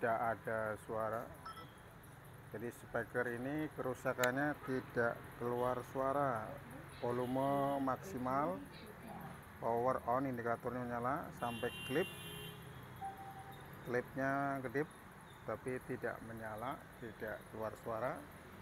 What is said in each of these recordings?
tidak ada suara. Jadi speaker ini kerusakannya tidak keluar suara, volume maksimal, power on, indikatornya nyala sampai klipnya kedip tapi tidak menyala, tidak keluar suara.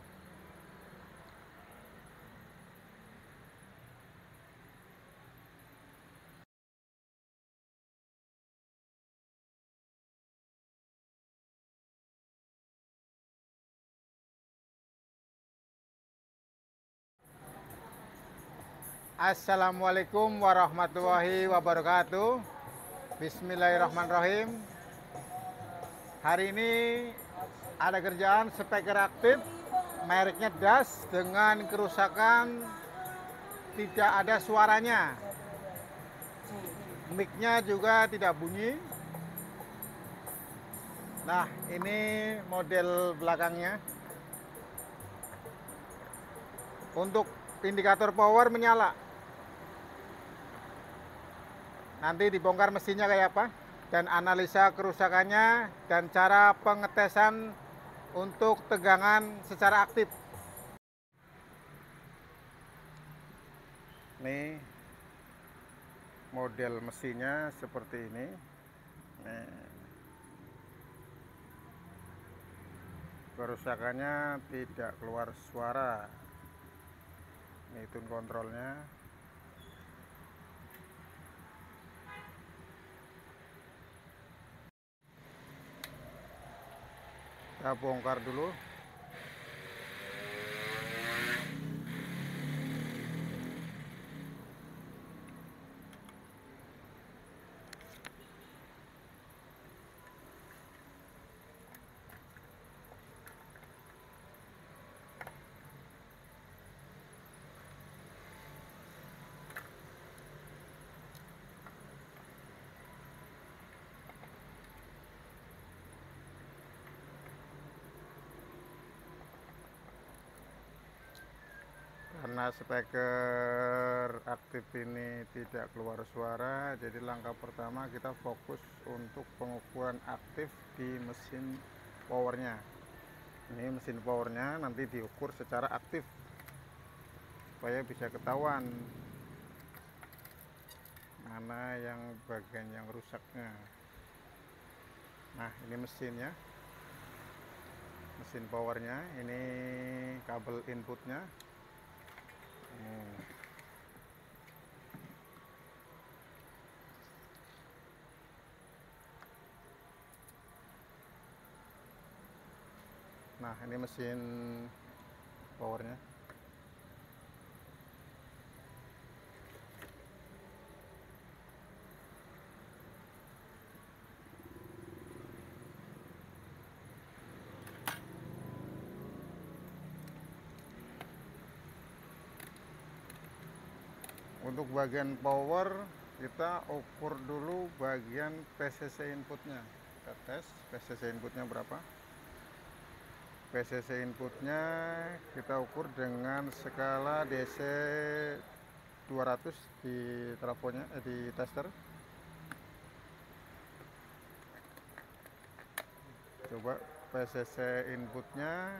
Assalamualaikum warahmatullahi wabarakatuh. Bismillahirrahmanirrahim. Hari ini ada kerjaan speaker aktif mereknya Das dengan kerusakan tidak ada suaranya. Mic-nya juga tidak bunyi. Nah, ini model belakangnya. Untuk indikator power menyala. Nanti dibongkar mesinnya kayak apa, dan analisa kerusakannya, dan cara pengetesan untuk tegangan secara aktif. Nih model mesinnya seperti ini. Kerusakannya tidak keluar suara. Ini tune kontrolnya. Kita bongkar dulu. Karena speaker aktif ini tidak keluar suara, jadi langkah pertama kita fokus untuk pengukuran aktif di mesin powernya. Ini mesin powernya nanti diukur secara aktif supaya bisa ketahuan mana yang bagian yang rusaknya. Nah, ini mesinnya, mesin powernya. Ini kabel inputnya. Nah, ini mesin powernya. Untuk bagian power kita ukur dulu bagian PCC inputnya. Kita tes PCC inputnya berapa. PCC inputnya kita ukur dengan skala DC 200 di trafonya, di tester. Coba PCC inputnya,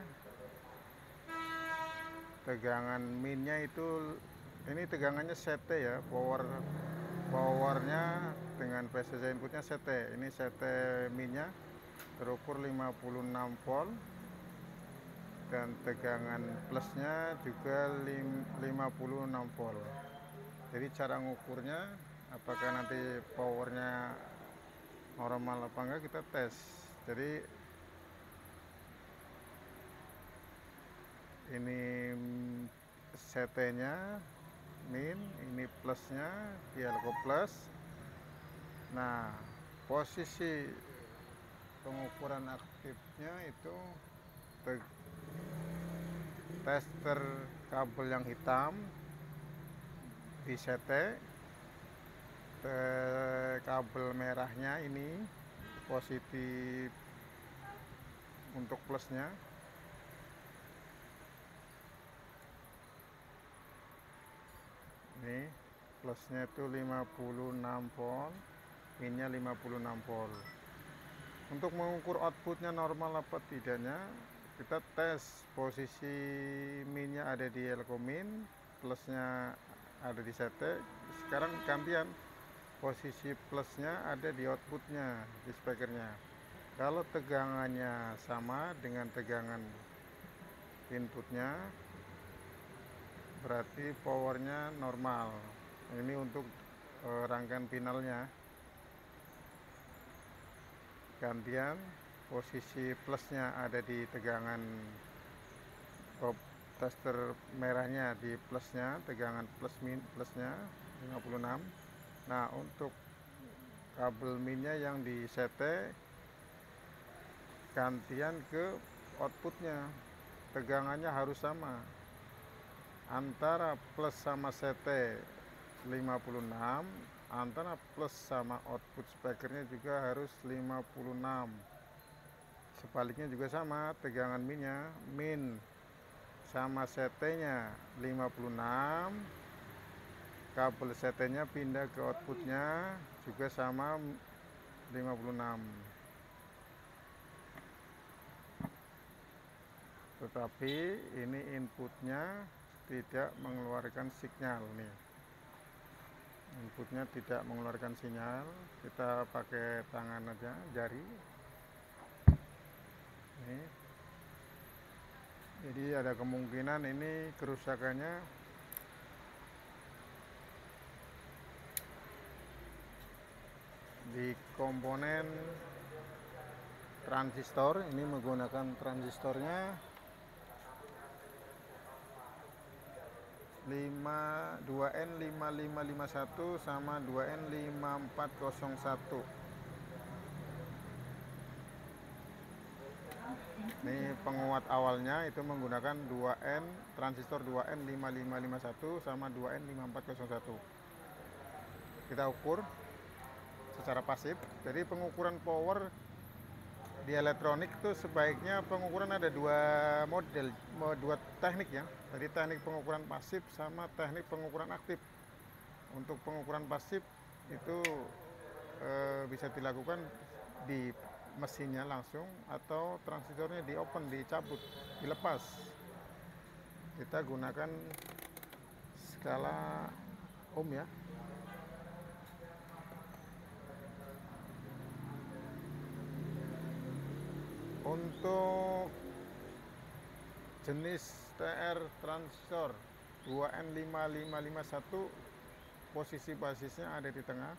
tegangan minnya itu, ini tegangannya CT ya, powernya dengan PCC inputnya CT. Ini CT minnya terukur 56 volt, dan tegangan plusnya juga 56 volt. Jadi cara ngukurnya apakah nanti powernya normal apa enggak, kita tes. Jadi ini CT nya min, ini plusnya dialog plus. Nah, posisi pengukuran aktifnya itu tester kabel yang hitam di CT, kabel merahnya ini positif untuk plusnya. Ini plusnya itu 56 volt, minnya 56 volt. Untuk mengukur outputnya normal apa tidaknya, kita tes posisi minnya ada di Elcomin, plusnya ada di CT. Sekarang gantian, posisi plusnya ada di outputnya, di speakernya. Kalau tegangannya sama dengan tegangan inputnya, berarti powernya normal. Ini untuk rangkaian finalnya. Gantian, posisi plusnya ada di tegangan tester merahnya di plusnya, tegangan plusnya 56. Nah, untuk kabel minnya yang di CT, gantian ke outputnya, tegangannya harus sama antara plus sama CT 56, antara plus sama output speakernya juga harus 56. Sebaliknya juga sama, tegangan min sama CT nya 56, kabel CT nya pindah ke outputnya juga sama 56. Tetapi ini inputnya tidak mengeluarkan sinyal nih, inputnya tidak mengeluarkan sinyal. Kita pakai tangan aja, jari nih. Jadi ada kemungkinan ini kerusakannya di komponen transistor. Ini menggunakan transistornya 2N5551 sama 2N5401. Ini penguat awalnya itu menggunakan 2N, transistor 2N5551 sama 2N5401. Kita ukur secara pasif. Jadi pengukuran power di elektronik itu sebaiknya pengukuran ada dua model, dua teknik ya. Jadi teknik pengukuran pasif sama teknik pengukuran aktif. Untuk pengukuran pasif itu bisa dilakukan di mesinnya langsung, atau transistornya di open, dicabut, dilepas. Kita gunakan skala ohm ya. Untuk jenis TR transistor 2N5551, posisi basisnya ada di tengah.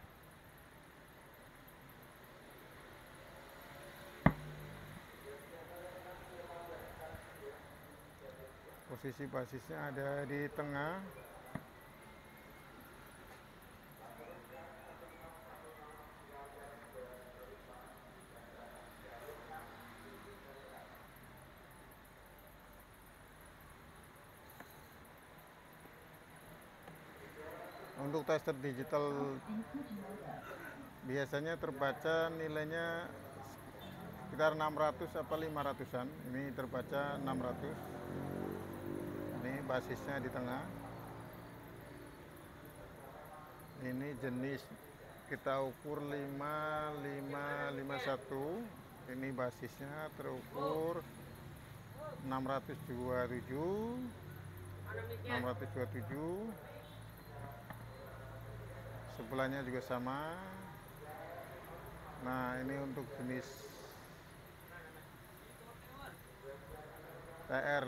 Posisi basisnya ada di tengah. Untuk tester digital biasanya terbaca nilainya sekitar 600 apa 500-an. Ini terbaca 600. Ini basisnya di tengah. Ini jenis kita ukur 5551. Ini basisnya terukur 627. Sebelahnya juga sama. Nah, ini untuk jenis TR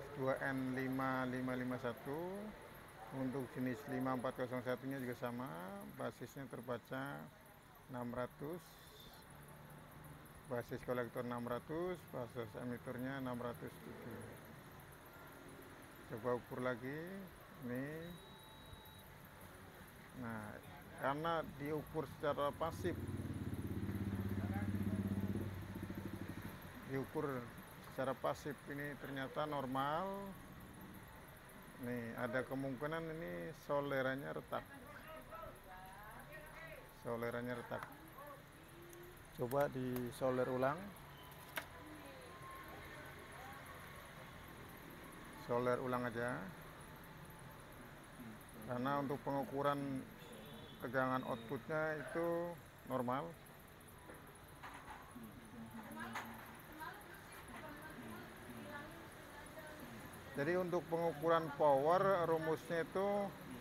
2N5551. Untuk jenis 5401 nya juga sama, basisnya terbaca 600, basis kolektor 600, basis emitornya 607. Coba ukur lagi ini. Nah, karena diukur secara pasif, ini ternyata normal. Nih, ada kemungkinan ini solerannya retak. Coba disoler ulang. Soler ulang aja. Karena untuk pengukuran tegangan outputnya itu normal. Jadi untuk pengukuran power rumusnya itu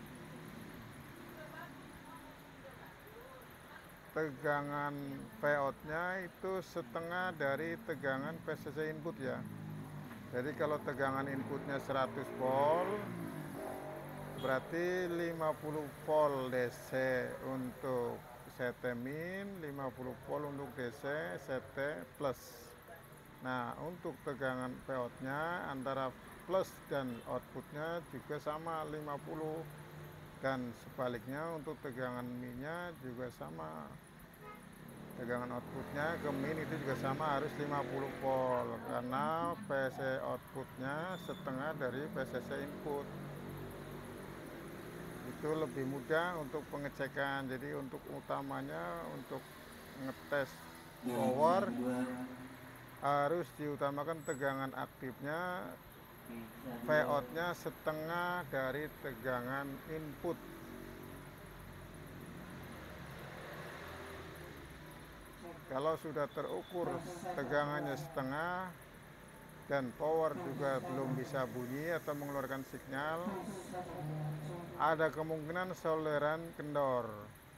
tegangan Vout-nya itu setengah dari tegangan PCC input ya. Jadi kalau tegangan inputnya 100 volt, berarti 50 volt DC untuk CT min, 50 volt untuk DC CT plus. Nah, untuk tegangan Vout-nya antara plus dan outputnya juga sama 50, dan sebaliknya untuk tegangan min-nya juga sama. Tegangan outputnya ke min itu juga sama, harus 50 volt karena PC outputnya setengah dari PCC input. Itu lebih mudah untuk pengecekan. Jadi untuk utamanya untuk ngetes power harus diutamakan tegangan aktifnya, Vout-nya setengah dari tegangan input. Kalau sudah terukur tegangannya setengah dan power juga belum bisa bunyi atau mengeluarkan sinyal, ada kemungkinan soleran kendor.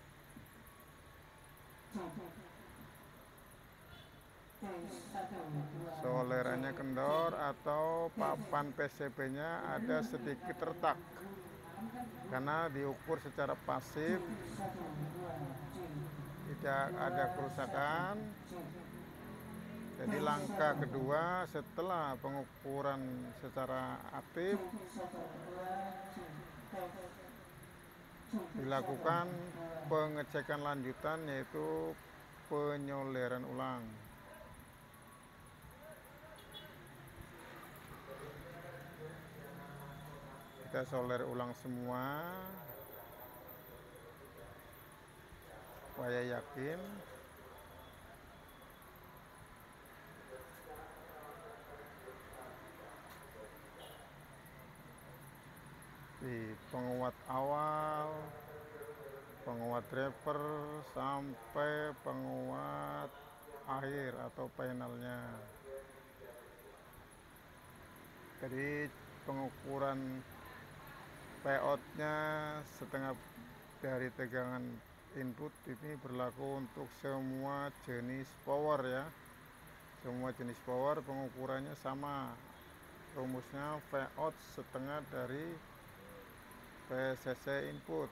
Solerannya kendor atau papan PCB-nya ada sedikit retak karena diukur secara pasif, tidak ada kerusakan. Jadi langkah kedua setelah pengukuran secara aktif dilakukan pengecekan lanjutan, yaitu penyoleran ulang. Kita soler ulang semua supaya yakin. Di penguat awal, penguat driver, sampai penguat akhir atau panelnya. Jadi pengukuran Vout-nya setengah dari tegangan input ini berlaku untuk semua jenis power ya. Semua jenis power pengukurannya sama. Rumusnya Vout setengah dari PCC input.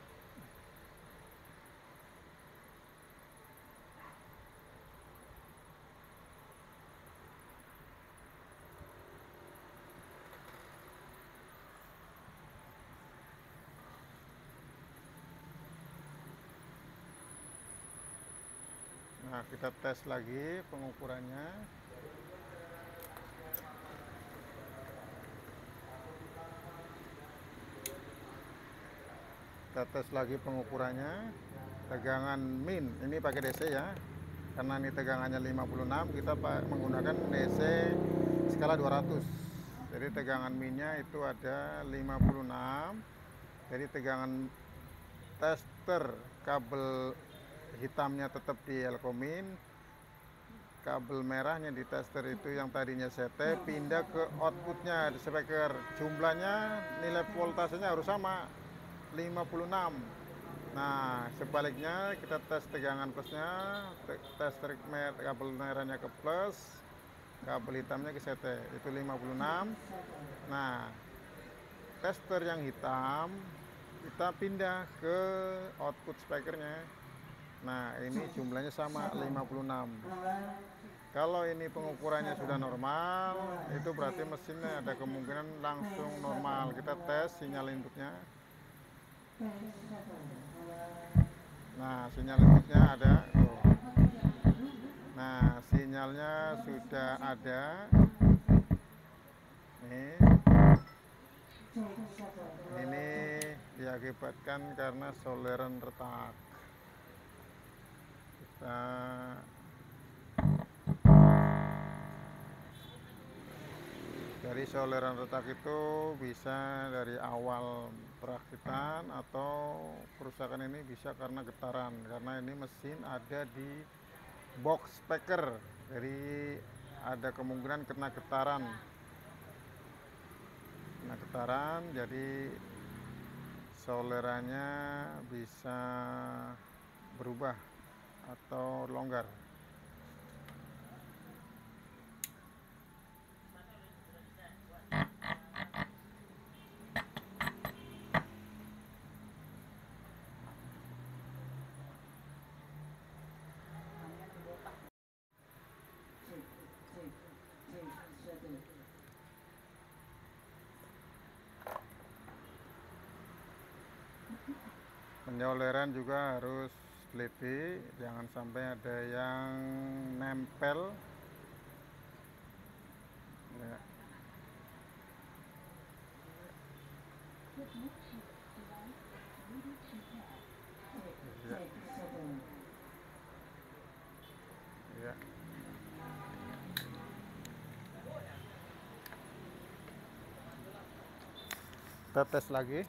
Nah, kita tes lagi pengukurannya. Kita tes lagi pengukurannya. Tegangan min ini pakai DC ya. Karena ini tegangannya 56, kita menggunakan DC skala 200. Jadi tegangan minnya itu ada 56. Jadi tegangan tester kabel hitamnya tetap di Elcomin, kabel merahnya di tester itu yang tadinya CT pindah ke outputnya di speaker. Jumlahnya, nilai voltasenya harus sama 56. Nah, sebaliknya kita tes tegangan plusnya, tester kabel merahnya ke plus, kabel hitamnya ke CT, itu 56. Nah, tester yang hitam kita pindah ke output speakernya. Nah, ini jumlahnya sama 56. Kalau ini pengukurannya sudah normal, itu berarti mesinnya ada kemungkinan langsung normal. Kita tes sinyal inputnya. Nah, sinyal inputnya ada. Nah, sinyalnya sudah ada. Ini diakibatkan karena soleran retak. Dari soleran retak itu bisa dari awal perakitan, atau kerusakan ini bisa karena getaran, karena ini mesin ada di box speaker, jadi ada kemungkinan kena getaran. putaran, jadi solerannya bisa berubah atau longgar. Penyoleran juga harus teliti, jangan sampai ada yang nempel ya. Ya. Ya. Kita tes lagi,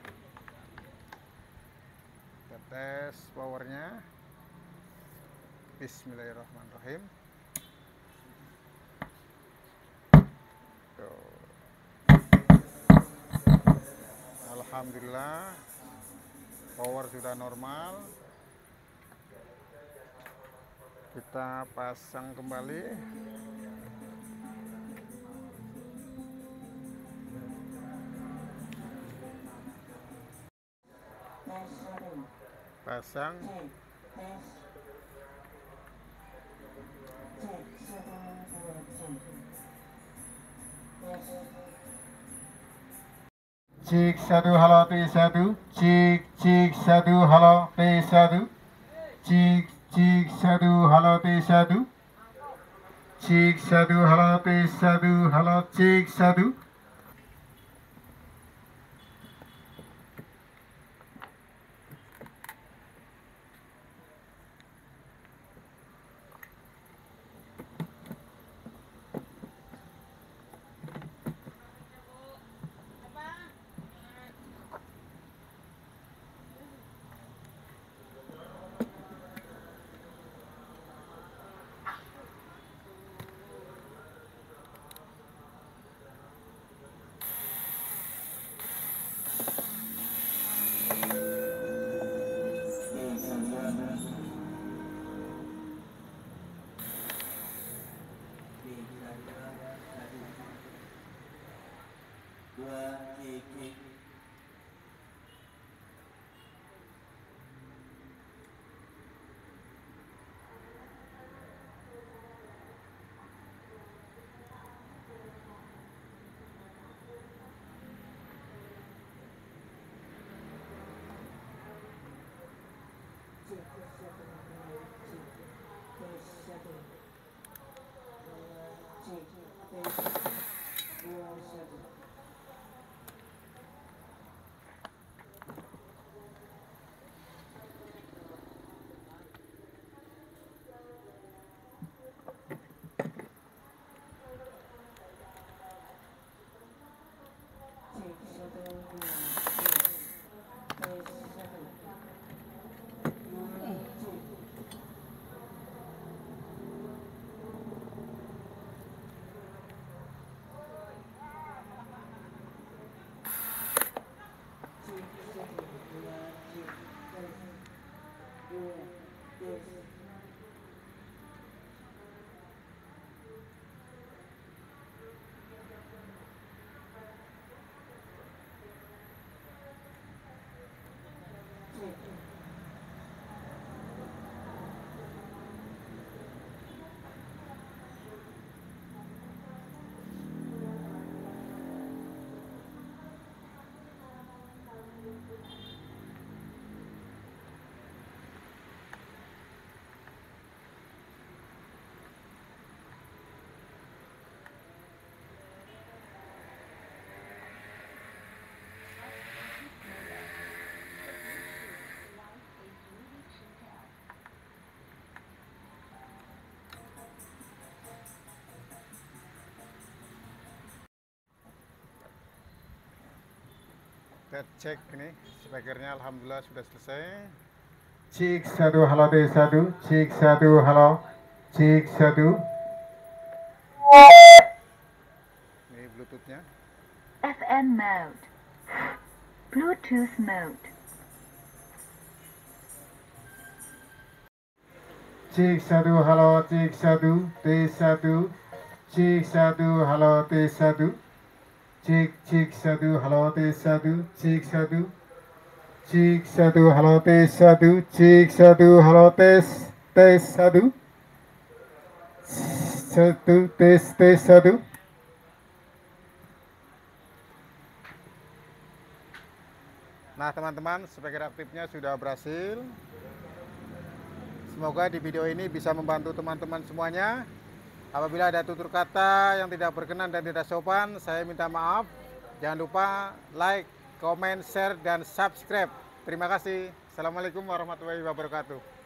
kita tes powernya. Bismillahirrahmanirrahim. Tuh. Alhamdulillah, power sudah normal. Kita pasang kembali. Pasang. Cek 1 halo P1, cek 1 halo P1, cek 1 halo P1, cek 1 halo P1, halo cek 1. Kita cek ini speakernya, alhamdulillah sudah selesai. Cek 1 halo P1, cek 1 halo, cek 1. Ini bluetoothnya. FM mode. Bluetooth mode. Cek 1 halo, cek 1 T1, cek 1 halo T1, cek 1 halo T1, cek 1, cek 1 halo T1, cek 1 halo tes 1, 1 tes 1. Nah teman-teman, speaker aktifnya sudah berhasil. Semoga di video ini bisa membantu teman-teman semuanya. Apabila ada tutur kata yang tidak berkenan dan tidak sopan, saya minta maaf. Jangan lupa like, comment, share, dan subscribe. Terima kasih. Assalamualaikum warahmatullahi wabarakatuh.